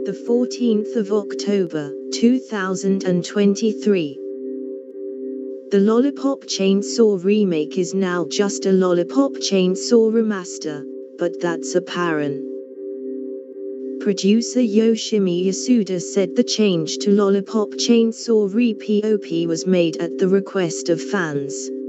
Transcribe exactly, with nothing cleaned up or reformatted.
the fourteenth of October, two thousand twenty-three. The Lollipop Chainsaw remake is now just a Lollipop Chainsaw remaster, but that's apparen. Producer Yoshimi Yasuda said the change to Lollipop Chainsaw RePOP was made at the request of fans.